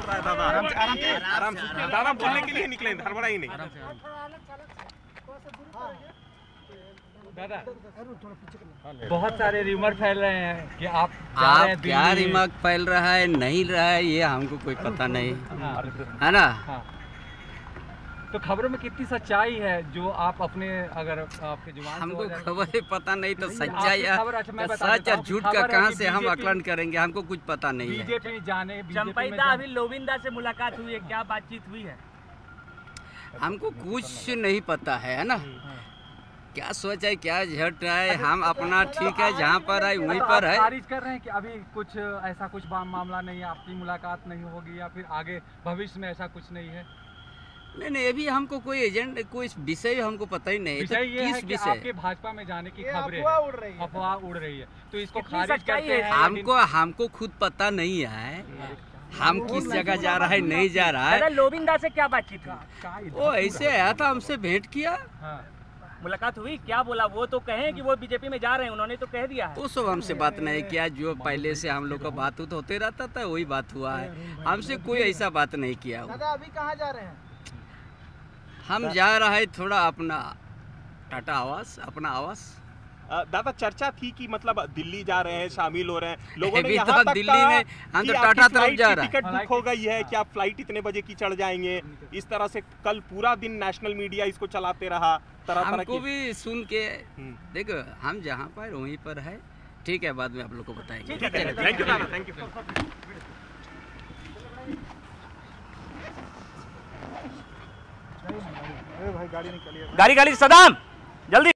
रहा है दादा। आराम से दादा, बोलने के लिए निकले, हड़बड़ाई नहीं। दादा, बहुत सारे रिमर फैल रहे हैं कि आप क्या रिमर फैल रहा है नहीं रहा है ये हमको कोई पता नहीं है ना। तो खबरों में कितनी सच्चाई है जो आप अपने अगर आपके जुबान हमको खबर ही पता नहीं तो सच्चाई या सच और झूठ का कहां से हम आकलन करेंगे, हमको कुछ पता नहीं है। बीजेपी जाने चंपैदा अभी लोविंदा से मुलाकात हुई है, क्या बातचीत हुई है? हमको कुछ नहीं पता है ना। क्या सोच है क्या झट है, हम अपना ठीक है जहाँ पर है वहीं पर है। खारिज कर रहे हैं कि अभी कुछ ऐसा कुछ मामला नहीं है, आपकी मुलाकात नहीं होगी या फिर आगे भविष्य में ऐसा कुछ नहीं है? नहीं, अभी हमको कोई एजेंट कोई विषय हमको पता ही नहीं। विषय ये है कि आपके भाजपा में जाने की खबरें अफवाह उड़ रही है, तो इसको खारिज करते हैं। हमको खुद पता नहीं है हम किस जगह जा रहा है नहीं जा रहा है। लोविंदा से क्या बातचीत हुई? वो ऐसे आया था, हमसे भेंट किया, मुलाकात हुई, क्या बोला? वो तो कहे कि वो बीजेपी में जा रहे हैं, उन्होंने तो कह दिया है। वो सब हमसे बात नहीं किया, जो पहले से हम लोग का बात होते रहता था वही बात हुआ है, हमसे कोई ऐसा बात नहीं किया। दादा अभी कहाँ जा रहे हैं? हम जा रहे हैं थोड़ा अपना टाटा आवास, अपना आवास। दादा, चर्चा थी कि मतलब दिल्ली जा रहे हैं, शामिल हो रहे हैं लोगों ने, अभी यहाँ तक तक दिल्ली में हम तो टाटा तरफ जा रहे हैं। टिकट बुक हो गई है, क्या फ्लाइट इतने बजे की चढ़ जाएंगे? इस तरह से कल पूरा दिन नेशनल मीडिया इसको चलाते रहा, तरह हमको भी सुन के देखो, हम जहाँ पर वहीं पर है। ठीक है, बाद में आप लोग को बताएंगे। थैंक यू दादा, थैंक यू। भाई गाड़ी निकालिए। गाड़ी सदाम जल्दी।